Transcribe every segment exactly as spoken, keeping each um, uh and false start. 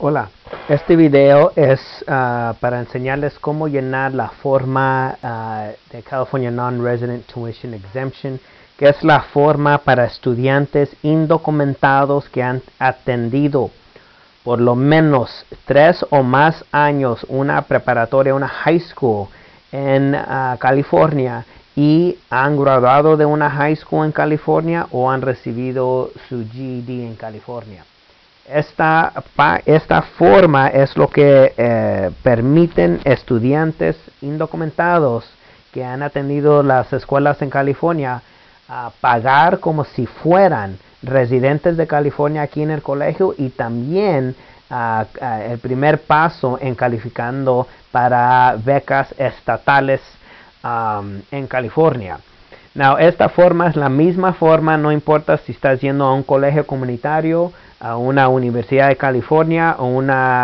Hola, este video es uh, para enseñarles cómo llenar la forma uh, de California Non-Resident Tuition Exemption, que es la forma para estudiantes indocumentados que han atendido por lo menos tres o más años una preparatoria, una high school en uh, California y han graduado de una high school en California o han recibido su G E D en California. Esta, esta forma es lo que eh, permiten estudiantes indocumentados que han atendido las escuelas en California a pagar como si fueran residentes de California aquí en el colegio y también uh, uh, el primer paso en calificando para becas estatales um, en California. Now, esta forma es la misma forma, no importa si estás yendo a un colegio comunitario, a una universidad de California o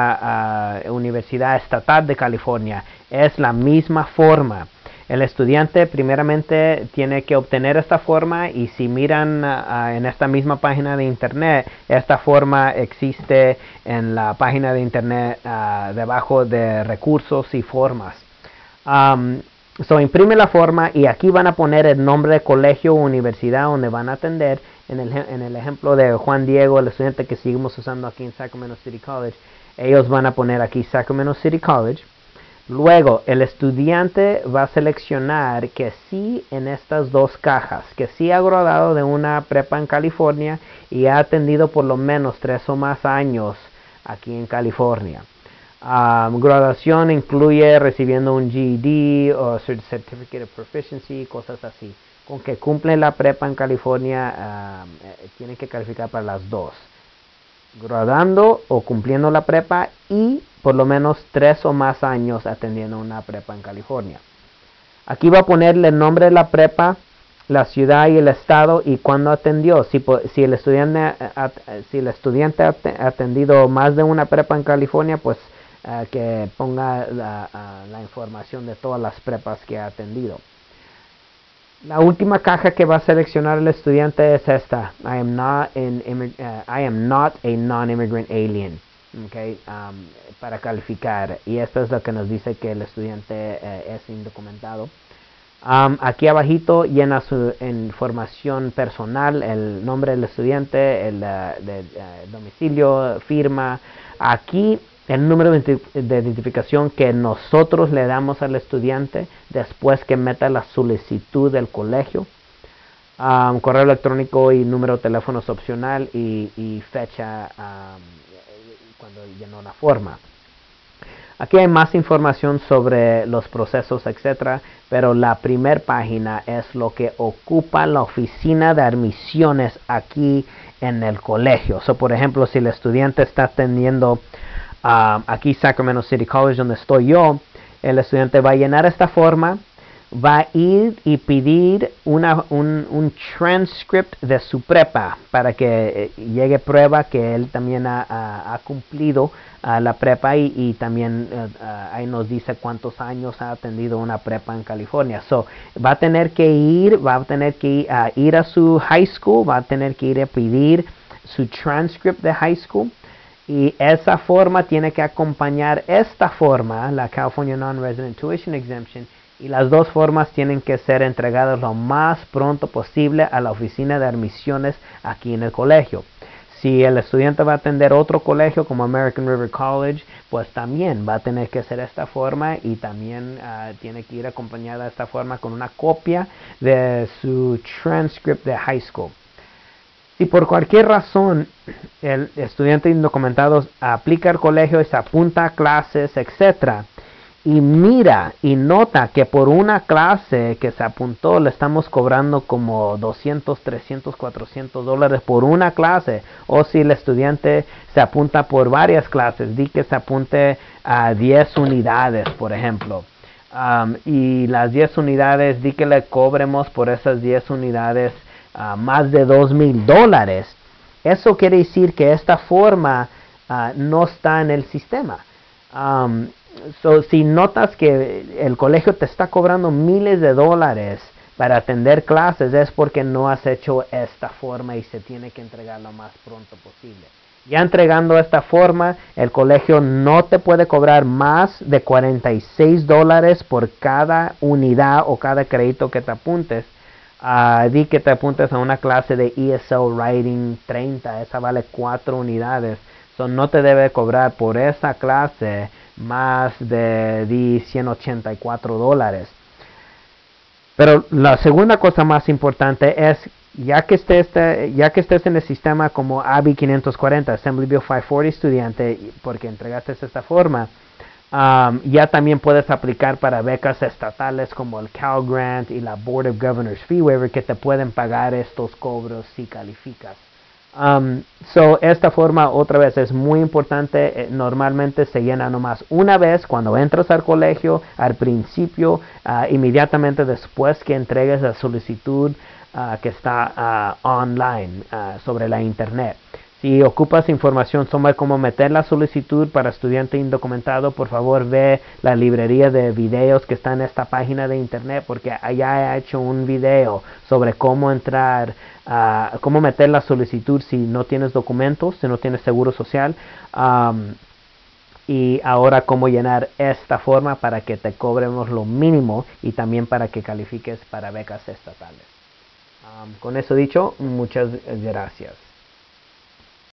una uh, universidad estatal de California. Es la misma forma. El estudiante primeramente tiene que obtener esta forma y si miran uh, en esta misma página de internet, esta forma existe en la página de internet uh, debajo de recursos y formas. Um, So, imprime la forma y aquí van a poner el nombre de colegio o universidad donde van a atender. En el, en el ejemplo de Juan Diego, el estudiante que seguimos usando aquí en Sacramento City College, ellos van a poner aquí Sacramento City College. Luego, el estudiante va a seleccionar que sí en estas dos cajas, que sí ha graduado de una prepa en California y ha atendido por lo menos tres o más años aquí en California. Um, graduación incluye recibiendo un G E D o Certificate of Proficiency, cosas así. Con que cumple la prepa en California, um, eh, tienen que calificar para las dos. Graduando o cumpliendo la prepa y por lo menos tres o más años atendiendo una prepa en California. Aquí va a ponerle el nombre de la prepa, la ciudad y el estado y cuándo atendió. Si, si, el estudiante, si el estudiante ha atendido más de una prepa en California, pues Uh, que ponga la, uh, la información de todas las prepas que ha atendido. La última caja que va a seleccionar el estudiante es esta. I am not, an uh, I am not a non-immigrant alien. Okay, um, para calificar. Y esto es lo que nos dice que el estudiante uh, es indocumentado. Um, aquí abajito llena su información personal, el nombre del estudiante, el uh, de, uh, domicilio, firma. Aquí el número de identificación que nosotros le damos al estudiante después que meta la solicitud del colegio. Um, correo electrónico y número de teléfono es opcional y, y fecha um, cuando llenó la forma. Aquí hay más información sobre los procesos, etcétera, pero la primera página es lo que ocupa la oficina de admisiones aquí en el colegio. So, por ejemplo, si el estudiante está atendiendo Uh, aquí Sacramento City College donde estoy yo, el estudiante va a llenar esta forma, va a ir y pedir una, un, un transcript de su prepa para que eh, llegue prueba que él también ha, ha, ha cumplido uh, la prepa y, y también uh, uh, ahí nos dice cuántos años ha atendido una prepa en California. So, va a tener que ir, va a tener que ir, uh, ir a su high school, va a tener que ir a pedir su transcript de high school. Y esa forma tiene que acompañar esta forma, la California Non-Resident Tuition Exemption, y las dos formas tienen que ser entregadas lo más pronto posible a la oficina de admisiones aquí en el colegio. Si el estudiante va a atender otro colegio como American River College, pues también va a tener que hacer esta forma y también uh, tiene que ir acompañada esta forma con una copia de su transcript de high school. Si por cualquier razón el estudiante indocumentado aplica al colegio y se apunta a clases, etcétera, y mira y nota que por una clase que se apuntó le estamos cobrando como doscientos, trescientos, cuatrocientos dólares por una clase, o si el estudiante se apunta por varias clases, di que se apunte a diez unidades, por ejemplo, um, y las diez unidades, di que le cobremos por esas diez unidades Uh, más de dos mil dólares. Eso quiere decir que esta forma uh, no está en el sistema. Um, so, si notas que el colegio te está cobrando miles de dólares para atender clases, es porque no has hecho esta forma y se tiene que entregar lo más pronto posible. Ya entregando esta forma, el colegio no te puede cobrar más de cuarenta y seis dólares por cada unidad o cada crédito que te apuntes. Uh, di que te apuntes a una clase de E S L Writing treinta, esa vale cuatro unidades. So, no te debe cobrar por esa clase más de di, ciento ochenta y cuatro dólares. Pero la segunda cosa más importante es, ya que estés, ya que estés en el sistema como A B I quinientos cuarenta, Assembly Bill quinientos cuarenta estudiante, porque entregaste esta forma, um, ya también puedes aplicar para becas estatales como el Cal Grant y la Board of Governors Fee Waiver, que te pueden pagar estos cobros si calificas. Um, so, esta forma otra vez es muy importante. Eh, normalmente se llena nomás una vez cuando entras al colegio, al principio, uh, inmediatamente después que entregues la solicitud uh, que está uh, online, uh, sobre la internet. Si ocupas información sobre cómo meter la solicitud para estudiante indocumentado, por favor ve la librería de videos que está en esta página de internet, porque allá he hecho un video sobre cómo entrar, uh, cómo meter la solicitud si no tienes documentos, si no tienes seguro social, um, y ahora cómo llenar esta forma para que te cobremos lo mínimo y también para que califiques para becas estatales. Um, con eso dicho, muchas gracias.